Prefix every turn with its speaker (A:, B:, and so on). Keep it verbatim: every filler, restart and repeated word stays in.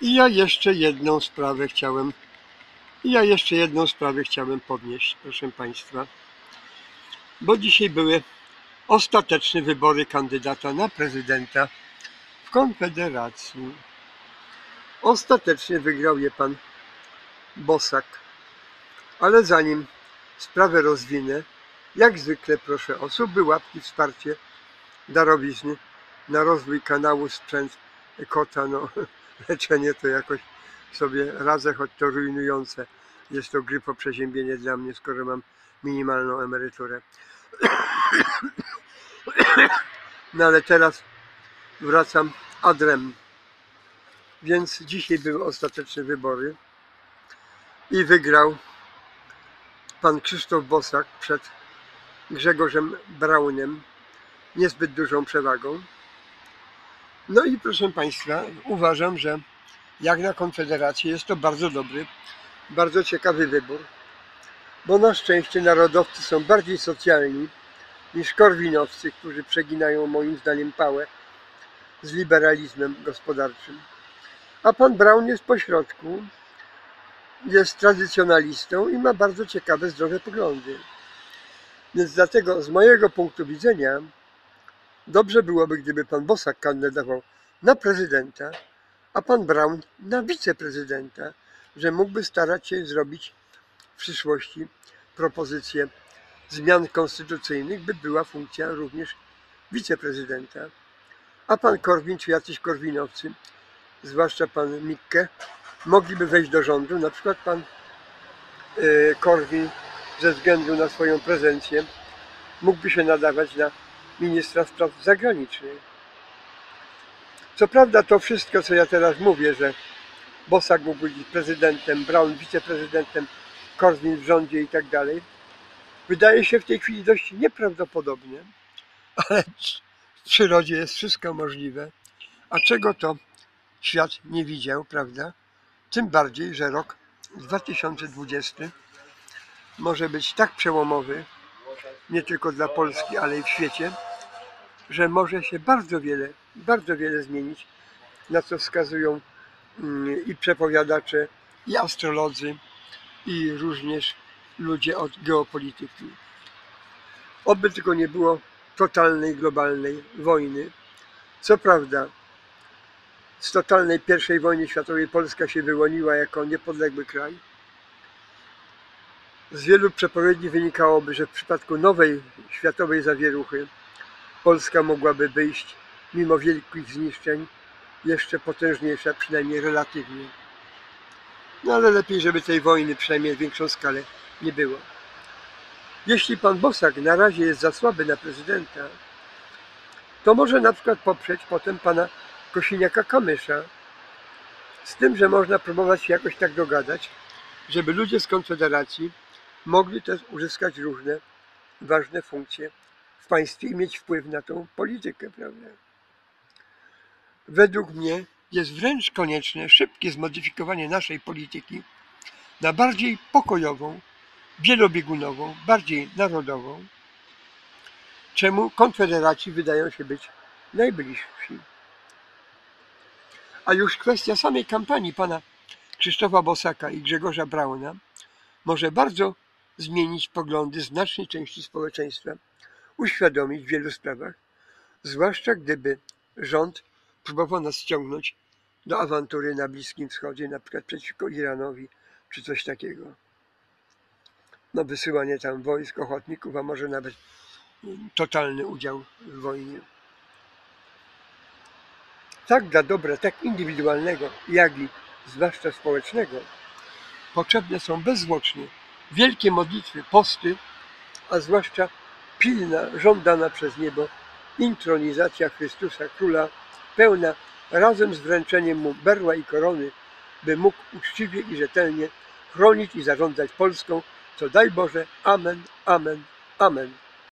A: I ja jeszcze jedną sprawę chciałem, i ja jeszcze jedną sprawę chciałem podnieść, proszę Państwa, bo dzisiaj były ostateczne wybory kandydata na prezydenta w Konfederacji. Ostatecznie wygrał je pan Bosak, ale zanim sprawę rozwinę, jak zwykle proszę o suby, łapki, wsparcie, darowizny na rozwój kanału Sprzęt Kota. No, leczenie to jakoś sobie radzę, choć to rujnujące. Jest to grypoprzeziębienie dla mnie, skoro mam minimalną emeryturę. No ale teraz wracam ad rem. Więc dzisiaj były ostateczne wybory i wygrał pan Krzysztof Bosak przed Grzegorzem Braunem niezbyt dużą przewagą. No i proszę Państwa, uważam, że jak na Konfederację jest to bardzo dobry, bardzo ciekawy wybór, bo na szczęście narodowcy są bardziej socjalni niż korwinowcy, którzy przeginają moim zdaniem pałę z liberalizmem gospodarczym. A pan Braun jest pośrodku, jest tradycjonalistą i ma bardzo ciekawe, zdrowe poglądy. Więc dlatego z mojego punktu widzenia dobrze byłoby, gdyby pan Bosak kandydował na prezydenta, a pan Braun na wiceprezydenta, że mógłby starać się zrobić w przyszłości propozycję zmian konstytucyjnych, by była funkcja również wiceprezydenta. A pan Korwin czy jacyś korwinowcy, zwłaszcza pan Mikke, mogliby wejść do rządu, na przykład pan Korwin ze względu na swoją prezencję mógłby się nadawać na ministra spraw zagranicznych. Co prawda to wszystko, co ja teraz mówię, że Bosak mógł być prezydentem, Braun wiceprezydentem, Korwin w rządzie i tak dalej, wydaje się w tej chwili dość nieprawdopodobne, ale w przyrodzie jest wszystko możliwe, a czego to świat nie widział, prawda? Tym bardziej, że rok dwa tysiące dwudziesty może być tak przełomowy, nie tylko dla Polski, ale i w świecie, że może się bardzo wiele, bardzo wiele zmienić, na co wskazują i przepowiadacze, i astrolodzy, i również ludzie od geopolityki. Oby tylko nie było totalnej, globalnej wojny. Co prawda z totalnej pierwszej wojny światowej Polska się wyłoniła jako niepodległy kraj. Z wielu przepowiedni wynikałoby, że w przypadku nowej światowej zawieruchy Polska mogłaby wyjść, mimo wielkich zniszczeń, jeszcze potężniejsza, przynajmniej relatywnie. No ale lepiej, żeby tej wojny przynajmniej w większą skalę nie było. Jeśli pan Bosak na razie jest za słaby na prezydenta, to może na przykład poprzeć potem pana Kosiniaka-Kamysza, z tym, że można próbować się jakoś tak dogadać, żeby ludzie z Konfederacji mogli też uzyskać różne ważne funkcje w państwie i mieć wpływ na tą politykę, prawda? Według mnie jest wręcz konieczne szybkie zmodyfikowanie naszej polityki na bardziej pokojową, wielobiegunową, bardziej narodową, czemu Konfederaci wydają się być najbliżsi. A już kwestia samej kampanii pana Krzysztofa Bosaka i Grzegorza Brauna może bardzo zmienić poglądy znacznej części społeczeństwa, uświadomić w wielu sprawach, zwłaszcza gdyby rząd próbował nas ściągnąć do awantury na Bliskim Wschodzie, na przykład przeciwko Iranowi, czy coś takiego. No wysyłanie tam wojsk, ochotników, a może nawet totalny udział w wojnie. Tak dla dobra, tak indywidualnego, jak i zwłaszcza społecznego, potrzebne są bezzwłocznie wielkie modlitwy, posty, a zwłaszcza pilna, żądana przez niebo intronizacja Chrystusa Króla, pełna razem z wręczeniem mu berła i korony, by mógł uczciwie i rzetelnie chronić i zarządzać Polską, co daj Boże. Amen, amen, amen.